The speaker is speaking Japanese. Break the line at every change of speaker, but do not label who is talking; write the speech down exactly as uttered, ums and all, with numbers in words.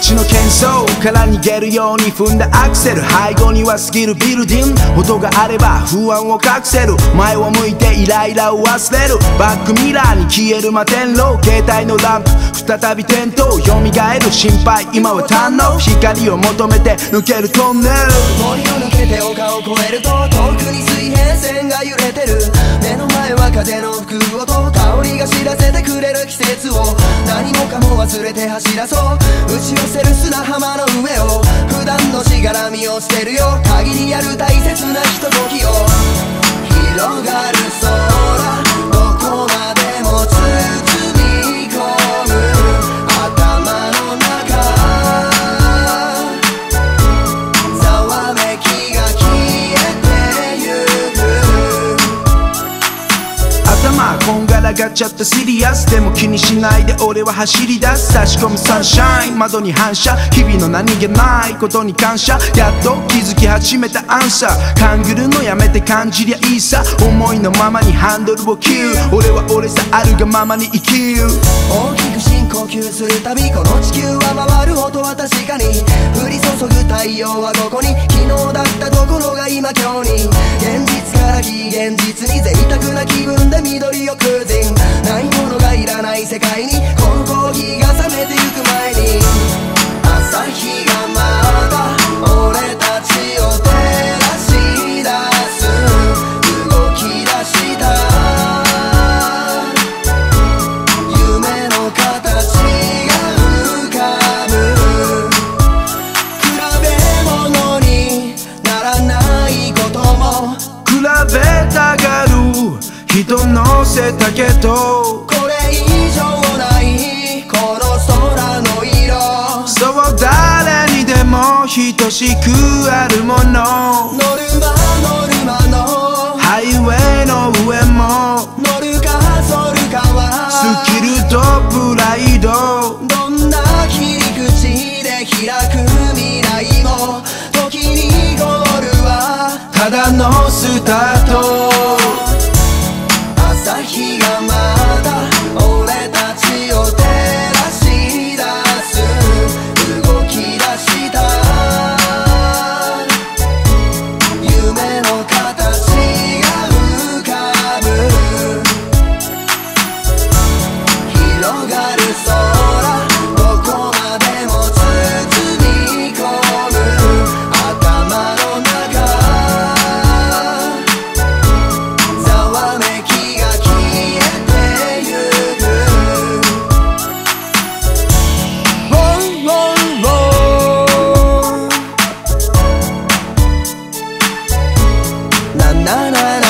ちの喧騒から逃げるように踏んだアクセル、背後にはスキルビルディング、音があれば不安を隠せる、前を向いてイライラを忘れる、バックミラーに消える摩天楼、携帯のランプ再び点灯、蘇る心配今は堪能、光を求めて抜けるトンネル、
森を抜けて丘を越えると遠くに水平線が揺れてる、目の前は風の吹く音、香りが知らせてくれる季節を何もかも忘れて走らそう、打ち寄せる砂浜の上を普段のしがらみを捨てるよ、限りある大切なひとときを、広がる空どこまでも包み込む頭の中、ざわめきが消えてゆく、
頭こんがらがっちゃったシリアス、でも気にしないで俺は走り出す、差し込むサンシャイン窓に反射、日々の何気ないことに感謝、やっと気づき始めたアンサー、勘ぐるのやめて感じりゃいいさ、思いのままにハンドルを切る、俺は俺さあるがままに生きる、
大きく深呼吸するたびこの地球は回る音は確かに、降り注ぐ太陽はここに、昨日だったところが今今日に、現実から非現実に贅沢な気分で緑をクルージング、ないものがいらない世界にこのコーヒーが冷めてゆく前に、朝日がまだ俺たちを照らし出す、動き出した夢の形が浮かぶ、比べ物にならないことも
比べたがる人乗せたけど、
これ以上ないこの空の色、
そう誰にでも等しくあるもの、
ノルマノルマの
ハイウェイの上も
乗るか反るかは
スキルとプライド、
どんな切り口で開く未来も時にゴールは
ただのスタート、
朝日がまだ俺たちを照らし出す、動き出した夢の形が浮かぶ、広がる空どこまでも包み込む頭の中、ざわめきが消えてゆく、ウォンウォンウォン、なななな